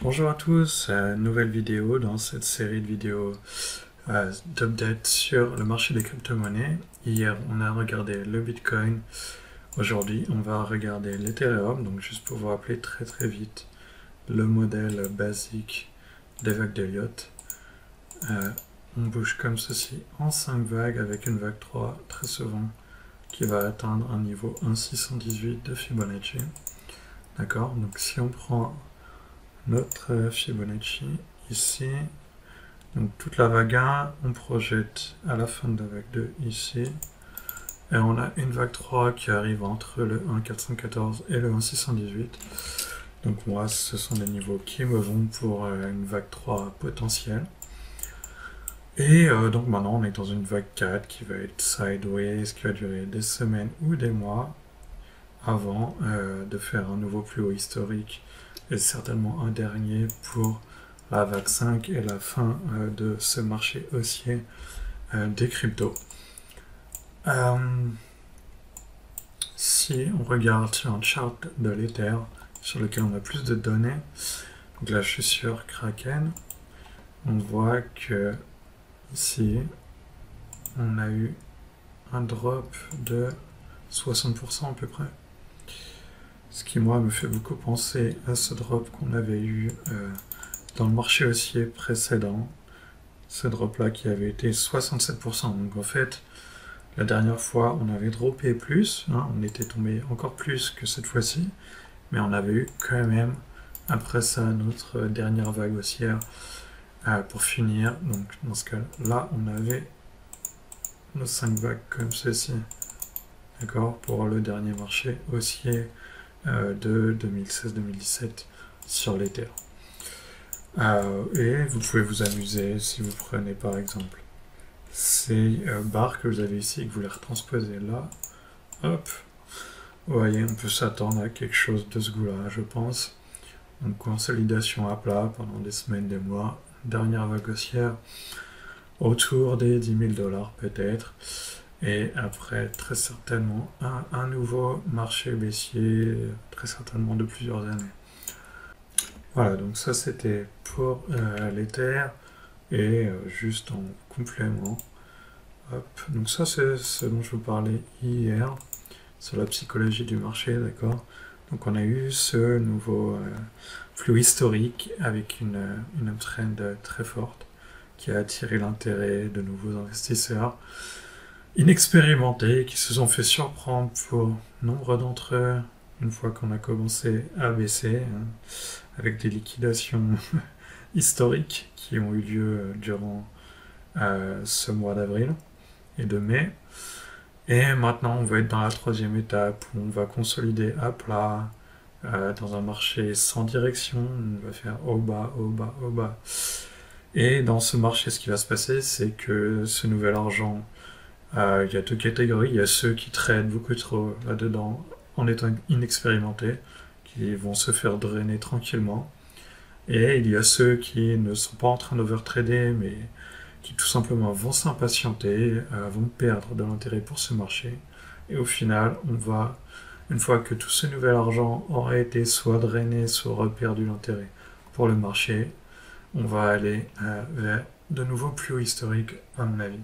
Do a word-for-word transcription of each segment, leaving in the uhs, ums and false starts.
Bonjour à tous, euh, nouvelle vidéo dans cette série de vidéos euh, d'update sur le marché des crypto-monnaies. Hier on a regardé le Bitcoin, aujourd'hui on va regarder l'Ethereum, donc juste pour vous rappeler très très vite le modèle basique des vagues d'Elliott. Euh, on bouge comme ceci en cinq vagues avec une vague trois très souvent qui va atteindre un niveau un virgule six cent dix-huit de Fibonacci. D'accord, donc si on prend notre Fibonacci ici, donc toute la vague un, on projette à la fin de la vague deux ici, et on a une vague trois qui arrive entre le un virgule quatre cent quatorze et le un virgule six cent dix-huit. Donc moi, ce sont des niveaux qui me vont pour une vague trois potentielle. Et euh, donc maintenant, on est dans une vague quatre qui va être sideways, qui va durer des semaines ou des mois avant euh, de faire un nouveau plus haut historique et certainement un dernier pour la vague cinq et la fin euh, de ce marché haussier euh, des cryptos. Euh, si on regarde sur un chart de l'Ether sur lequel on a plus de données, donc là je suis sur Kraken, on voit que ici on a eu un drop de soixante pour cent à peu près. Ce qui, moi, me fait beaucoup penser à ce drop qu'on avait eu euh, dans le marché haussier précédent. Ce drop-là qui avait été soixante-sept pour cent. Donc, en fait, la dernière fois, on avait droppé plus. Hein, on était tombé encore plus que cette fois-ci. Mais on avait eu quand même, après ça, notre dernière vague haussière euh, pour finir. Donc, dans ce cas-là, on avait nos cinq vagues comme ceci. D'accord, pour le dernier marché haussier Euh, de deux mille seize deux mille dix-sept sur l'Ether. Euh, et vous pouvez vous amuser si vous prenez par exemple ces euh, barres que vous avez ici et que vous les retransposez là. Hop, vous voyez, on peut s'attendre à quelque chose de ce goût-là, je pense. Donc consolidation à plat pendant des semaines, des mois. Dernière vague haussière autour des dix mille dollars peut-être. Et après, très certainement, un, un nouveau marché baissier, très certainement de plusieurs années. Voilà, donc ça c'était pour euh, l'Ether. Et euh, juste en complément, hop, donc ça c'est ce dont je vous parlais hier, sur la psychologie du marché, d'accord. Donc on a eu ce nouveau euh, flux historique avec une, une uptrend très forte qui a attiré l'intérêt de nouveaux investisseurs inexpérimentés qui se sont fait surprendre pour nombre d'entre eux une fois qu'on a commencé à baisser, hein, avec des liquidations historiques qui ont eu lieu durant euh, ce mois d'avril et de mai. Et maintenant, on va être dans la troisième étape où on va consolider à plat euh, dans un marché sans direction. On va faire haut bas, haut bas, haut bas. Et dans ce marché, ce qui va se passer, c'est que ce nouvel argent, Euh, il y a deux catégories. Il y a ceux qui traînent beaucoup trop là-dedans en étant inexpérimentés, qui vont se faire drainer tranquillement. Et il y a ceux qui ne sont pas en train d'overtrader, mais qui tout simplement vont s'impatienter, euh, vont perdre de l'intérêt pour ce marché. Et au final, on va, une fois que tout ce nouvel argent aura été soit drainé, soit aura perdu l'intérêt pour le marché, on va aller euh, vers de nouveaux plus hauts historiques, à mon avis.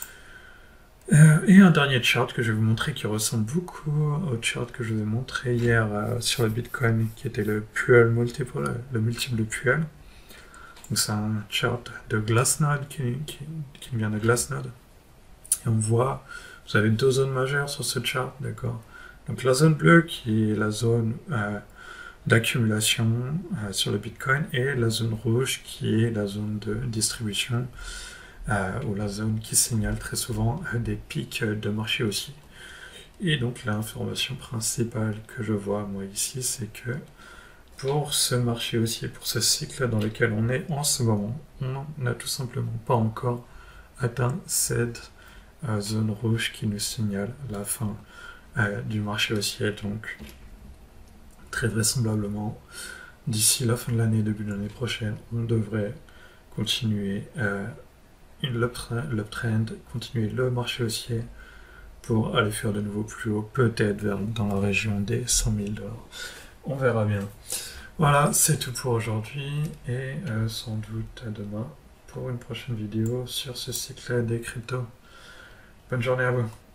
Euh, et un dernier chart que je vais vous montrer qui ressemble beaucoup au chart que je vous ai montré hier euh, sur le Bitcoin, qui était le Puell multiple, le multiple de Puell. Donc c'est un chart de Glassnode qui, qui, qui vient de Glassnode. Et on voit, vous avez deux zones majeures sur ce chart, d'accord. Donc la zone bleue qui est la zone euh, d'accumulation euh, sur le Bitcoin, et la zone rouge qui est la zone de distribution. Euh, ou la zone qui signale très souvent euh, des pics de marché aussi. Et donc l'information principale que je vois moi ici, c'est que pour ce marché haussier, pour ce cycle dans lequel on est en ce moment, on n'a tout simplement pas encore atteint cette euh, zone rouge qui nous signale la fin euh, du marché haussier. Donc très vraisemblablement, d'ici la fin de l'année, début de l'année prochaine, on devrait continuer euh, l'uptrend, continuer le marché haussier pour aller faire de nouveau plus haut, peut-être vers dans la région des cent mille dollars. On verra bien. Voilà, c'est tout pour aujourd'hui et euh, sans doute à demain pour une prochaine vidéo sur ce cycle des cryptos. Bonne journée à vous.